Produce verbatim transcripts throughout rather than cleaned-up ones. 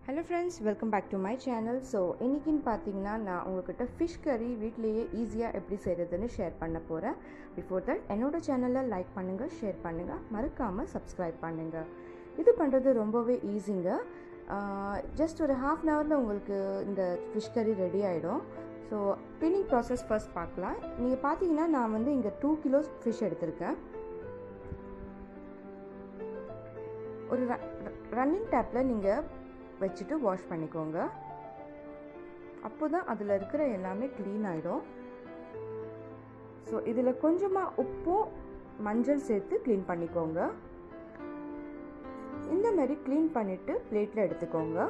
Hello friends, welcome back to my channel. So இன்னைக்குன்னு பார்த்தீங்கன்னா நான் உங்ககிட்ட ஃபிஷ் கறி வீட்லேயே ஈஸியாக எப்படி செய்கிறதுன்னு ஷேர் பண்ண போகிறேன். பிஃபோர் தட் என்னோடய சேனலில் லைக் பண்ணுங்கள், ஷேர் பண்ணுங்கள், மறக்காமல் சப்ஸ்கிரைப் பண்ணுங்கள். இது பண்ணுறது ரொம்பவே ஈஸிங்க. ஜஸ்ட் ஒரு ஹாஃப் அன் ஹவரில் உங்களுக்கு இந்த ஃபிஷ் கறி ரெடி ஆகிடும். ஸோ க்ளீனிங் ப்ராசஸ் ஃபர்ஸ்ட் பார்க்கலாம். நீங்கள் பார்த்தீங்கன்னா நான் வந்து இங்கே டூ கிலோஸ் ஃபிஷ் எடுத்திருக்கேன். ஒரு ரன்னிங் டேப்பில் நீங்கள் வச்சுட்டு வாஷ் பண்ணிக்கோங்க. அப்போ தான் அதில் இருக்கிற எல்லாமே க்ளீன் ஆகிடும். ஸோ இதில் கொஞ்சமாக உப்பும் மஞ்சள் சேர்த்து க்ளீன் பண்ணிக்கோங்க. இந்த மாதிரி க்ளீன் பண்ணிவிட்டு பிளேட்டில் எடுத்துக்கோங்க.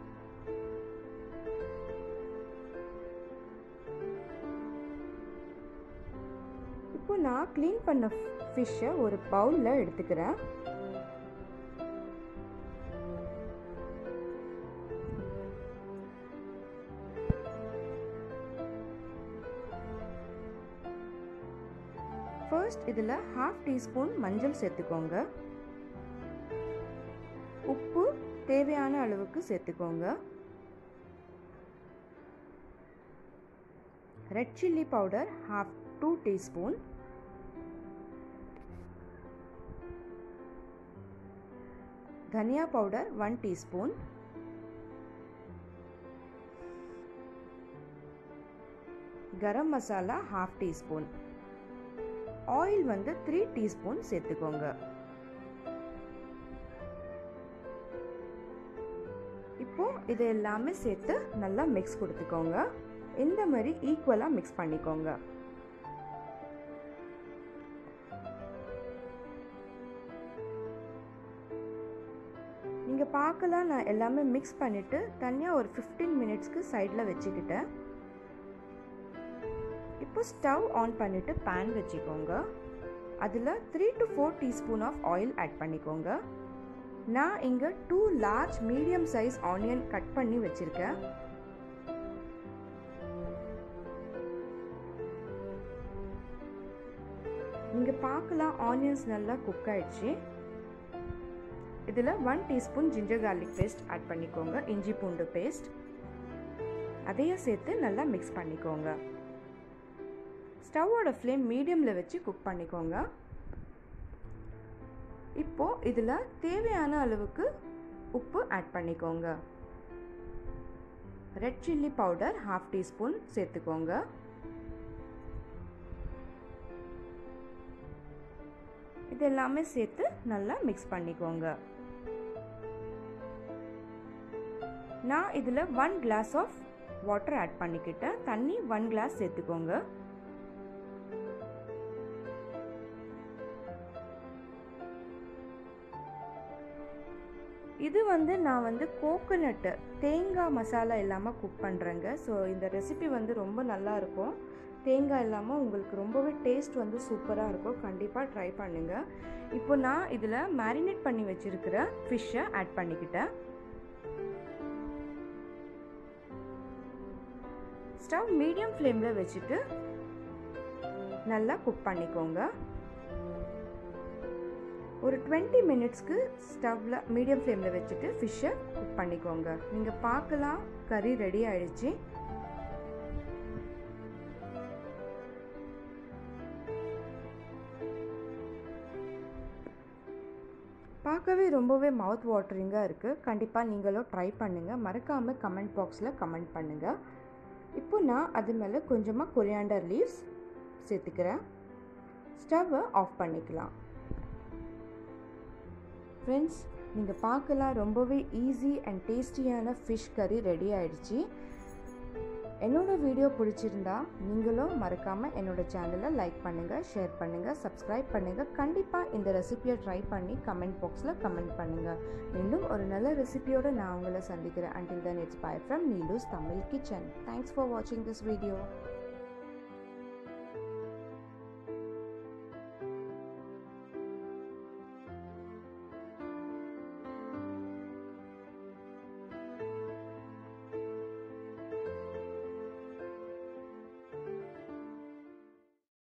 இப்போ நான் க்ளீன் பண்ண ஃபிஷ்ஷை ஒரு பவுலில் எடுத்துக்கிறேன். ஃபர்ஸ்ட் இதில் ஹாஃப் டீஸ்பூன் மஞ்சள் சேர்த்துக்கோங்க. உப்பு தேவையான அளவுக்கு சேர்த்துக்கோங்க. Red chilli powder half to teaspoon, தனியா powder one teaspoon, garam masala half teaspoon, oil வந்து த்ரீ டீஸ்பூன் சேர்த்துக்கோங்க. இப்போ இது எல்லாமே சேர்த்து நல்லா மிக்ஸ் கொடுத்துக்கோங்க. இந்த மாதிரி ஈக்குவலா மிக்ஸ் பண்ணிக்கோங்க. நீங்க பார்க்கலாம், நான் எல்லாமே மிக்ஸ் பண்ணிட்டு தனியா ஒரு ஃபிஃப்டீன் மினிட்ஸ்க்கு சைடில் வச்சுக்கிட்டேன். இப்போ ஸ்டவ் ஆன் பண்ணிவிட்டு பேன் வச்சுக்கோங்க. அதில் three to four teaspoon of oil add பண்ணிக்கோங்க. நான் இங்கே two large medium size onion cut பண்ணி வச்சுருக்கேன். நீங்கள் பார்க்கலாம் ஆனியன்ஸ் நல்லா குக் ஆயிடுச்சு. இதில் one teaspoon ginger garlic paste add பண்ணிக்கோங்க, இஞ்சி பூண்டு பேஸ்ட். அதையும் சேர்த்து நல்லா மிக்ஸ் பண்ணிக்கோங்க. ஸ்டவ்வோட ஃப்ளேம் மீடியமில் வச்சு குக் பண்ணிக்கோங்க. இப்போது இதில் தேவையான அளவுக்கு உப்பு ஆட் பண்ணிக்கோங்க. Red chilli powder half teaspoon சேர்த்துக்கோங்க. இது எல்லாமே சேர்த்து நல்லா மிக்ஸ் பண்ணிக்கோங்க. நான் இதில் one glass of water add பண்ணிக்கிட்டேன். தண்ணி ஒன் கிளாஸ் சேர்த்துக்கோங்க. இது வந்து நான் வந்து கோகோனட்டு தேங்காய் மசாலா இல்லாமல் குக் பண்ணுறேங்க. ஸோ இந்த ரெசிபி வந்து ரொம்ப நல்லா இருக்கும். தேங்காய் இல்லாமல் உங்களுக்கு ரொம்பவே டேஸ்ட் வந்து சூப்பராக இருக்கும். கண்டிப்பாக ட்ரை பண்ணுங்கள். இப்போ நான் இதில் மேரினேட் பண்ணி வச்சுருக்கிற ஃபிஷ்ஷை ஆட் பண்ணிக்கிட்டேன். ஸ்டவ் மீடியம் ஃப்ளேமில் வச்சுட்டு நல்லா குக் பண்ணிக்கோங்க. ஒரு டுவெண்ட்டி மினிட்ஸ்க்கு ஸ்டவ்வில் மீடியம் ஃப்ளேமில் வச்சுட்டு ஃபிஷ்ஷை குக் பண்ணிக்கோங்க. நீங்கள் பார்க்கலாம், கறி ரெடி ஆயிடுச்சு. பார்க்கவே ரொம்பவே மவுத் வாட்டரிங்காக இருக்குது. கண்டிப்பாக நீங்களும் ட்ரை பண்ணுங்கள். மறக்காமல் கமெண்ட் பாக்ஸில் கமெண்ட் பண்ணுங்கள். இப்போ நான் அது மேலே கொஞ்சமாக கொரியாண்டர் லீவ்ஸ் சேர்த்துக்கிறேன். ஸ்டவ்வை ஆஃப் பண்ணிக்கலாம். ஃப்ரெண்ட்ஸ், நீங்கள் பார்க்கலாம், ரொம்பவே ஈஸி அண்ட் டேஸ்டியான ஃபிஷ் கறி ரெடி ஆகிடுச்சு. என்னோடய வீடியோ பிடிச்சிருந்தா நீங்களும் மறக்காமல் என்னோடய சேனலை லைக் பண்ணுங்கள், ஷேர் பண்ணுங்கள், சப்ஸ்கிரைப் பண்ணுங்கள். கண்டிப்பாக இந்த ரெசிபியை ட்ரை பண்ணி கமெண்ட் பாக்ஸில் கமெண்ட் பண்ணுங்கள். மீண்டும் ஒரு நல்ல ரெசிபியோடு நான் உங்களை சந்திக்கிறேன். Until then, it's bye from Neelu's Tamil Kitchen. Thanks for watching this video.